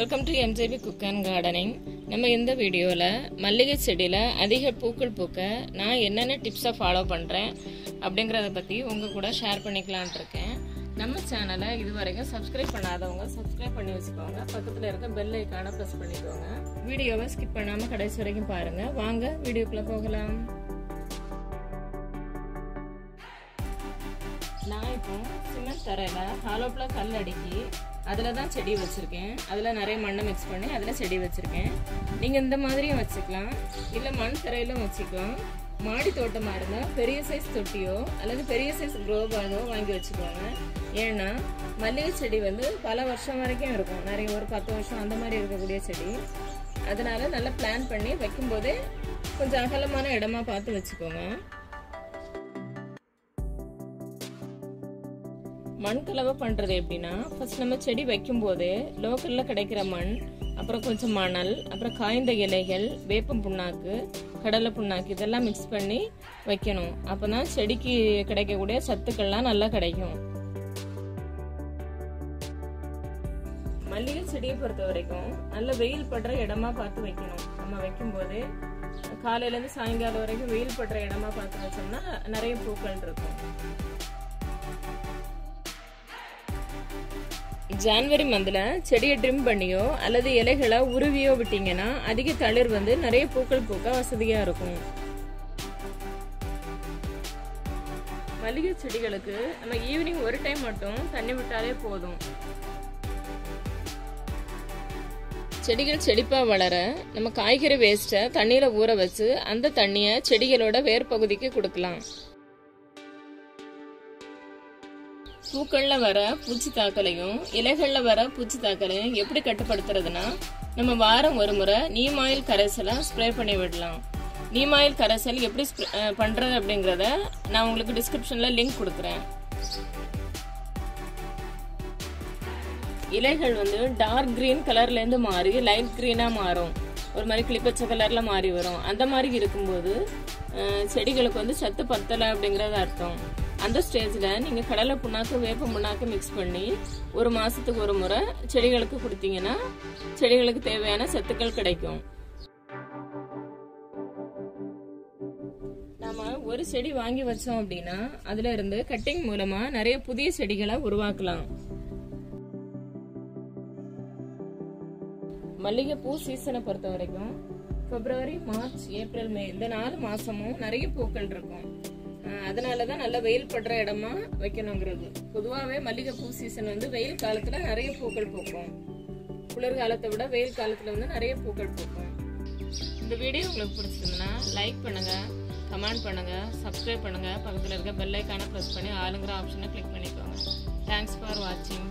Welcome to MJP cook and gardening. நம்ம இந்த வீடியோவில் மல்லிகை செடியில் அதிக பூக்கள் பூக்க நான் என்னென்ன டிப்ஸை ஃபாலோ பண்ணுறேன் அப்படிங்கிறத பற்றி உங்கள் கூட ஷேர் பண்ணிக்கலான் இருக்கேன். நம்ம சேனலை இதுவரைக்கும் சப்ஸ்கிரைப் பண்ணாதவங்க சப்ஸ்கிரைப் பண்ணி வச்சுக்கோங்க. பக்கத்தில் இருக்க பெல் ஐக்கானை ப்ரெஸ் பண்ணிக்கோங்க. வீடியோவை ஸ்கிப் பண்ணாமல் கடைசி வரைக்கும் பாருங்கள். வாங்க வீடியோக்குள்ளே போகலாம். நான் இப்போ சிமெண்ட் தரையில் ஹாலோப்பில் கல் அடுக்கி அதில் தான் செடி வச்சுருக்கேன். அதில் நிறைய மண்ணை மிக்ஸ் பண்ணி அதில் செடி வச்சுருக்கேன். நீங்கள் இந்த மாதிரியும் வச்சுக்கலாம், இல்லை மண் தரையிலும் வச்சுக்கலாம். மாடி தோட்டமாக இருந்தால் பெரிய சைஸ் தொட்டியோ அல்லது பெரிய சைஸ் க்ரோ பேக்கோ வாங்கி வச்சுக்கோங்க. ஏன்னா மல்லிகை செடி பல வருஷம் வரைக்கும் இருக்கும், நிறைய ஒரு 10 வருஷம் அந்த மாதிரி இருக்கக்கூடிய செடி. அதனால நல்லா பிளான் பண்ணி வைக்கும்போதே கொஞ்சம் அகலமான இடமா பார்த்து வச்சுக்கோங்க. மண் கலவை பண்ணுறது எப்படின்னா, ஃபர்ஸ்ட் நம்ம செடி வைக்கும் போதே லோக்கலில் கிடைக்கிற மண், அப்புறம் கொஞ்சம் மணல், அப்புறம் காய்ந்த இலைகள், வேப்பம் புண்ணாக்கு, கடலை புண்ணாக்கு இதெல்லாம் மிக்ஸ் பண்ணி வைக்கணும். அப்போ தான் செடிக்கு கிடைக்கக்கூடிய சத்துக்கள்லாம் நல்லா கிடைக்கும். மல்லிகை செடியை பொறுத்த வரைக்கும் நல்ல வெயில் படுற இடமா பார்த்து வைக்கணும். நம்ம வைக்கும் போதே காலையிலேருந்து சாயங்காலம் வரைக்கும் வெயில் படுற இடமா பார்த்து வச்சோம்னா நிறைய பூக்கள் இருக்கும். ஜான்வரி மந்தில் செடியை ட்ரிம் பண்ணியோ அல்லது இலைகளை உருவியோ விட்டீங்கன்னா அதிக தளிர் நிறைய பூக்கள் பூக்க வசதியா இருக்கும். மல்லிகை செடிகளுக்கு நம்ம ஈவினிங் ஒரு டைம் மட்டும் தண்ணி விட்டாலே போதும். செடிகள் செழிப்பா வளர நம்ம காய்கறி வேஸ்ட்டை தண்ணியில ஊற வச்சு அந்த தண்ணியை செடிகளோட வேர் பகுதிக்கு கொடுக்கலாம். பூக்கள்ல வர பூச்சி தாக்கலையும் இலைகள்ல வர பூச்சி தாக்கலையும் எப்படி கட்டுப்படுத்துறதுன்னா, நம்ம வாரம் ஒரு முறை நீம் ஆயில் கரைசலை ஸ்ப்ரே பண்ணி விடலாம். நீம் ஆயில் கரைசல் எப்படி பண்றது அப்படிங்கறத நான் உங்களுக்கு டிஸ்கிரிப்ஷன்ல லிங்க் கொடுக்குறேன். இலைகள் டார்க் கிரீன் கலர்ல இருந்து மாறி லைட் கிரீனா மாறும், ஒரு மாதிரி கிளிப்பச்சை கலர்ல மாறி வரும். அந்த மாதிரி இருக்கும்போது செடிகளுக்கு சத்து பத்தலை அப்படிங்கறது அர்த்தம். அந்த ஸ்டேஜ்ல நீங்க கடலை புண்ணாக்கு, வேப்ப புண்ணாக்கு மிக்ஸ் பண்ணி ஒரு மாசத்துக்கு ஒரு முறை செடிகளுக்கு கொடுத்தீங்கன்னா செடிகளுக்கு தேவையான சத்துக்கள் கிடைக்கும். நாம ஒரு செடி வாங்கி வச்சோம் அப்படின்னா அதுல இருந்து கட்டிங் மூலமா நிறைய புதிய செடிகளை உருவாக்கலாம். மல்லிகை பூ சீசனை பொறுத்த வரைக்கும் பிப்ரவரி, மார்ச், ஏப்ரல், மே இந்த 4 மாசமும் நிறைய பூக்கள் இருக்கும். அதனாலதான் நல்ல வெயில் படுற இடமா வைக்கணுங்கிறது. பொதுவாகவே மல்லிகை பூ சீசன் வெயில் காலத்துல நிறைய பூக்கள் பூக்கும். குளிர்காலத்தை விட வெயில் காலத்துல நிறைய பூக்கள் பூக்கும். இந்த வீடியோ உங்களுக்கு பிடிச்சிருந்ததுன்னா லைக் பண்ணுங்க, கமெண்ட் பண்ணுங்க, சப்ஸ்கிரைப் பண்ணுங்க. பக்கத்துல இருக்க பெல் ஐக்கானை பிரஸ் பண்ணி ஆளுங்கிற ஆப்ஷனை கிளிக் பண்ணிக்கோங்க. தேங்க்ஸ் ஃபார் வாட்சிங்.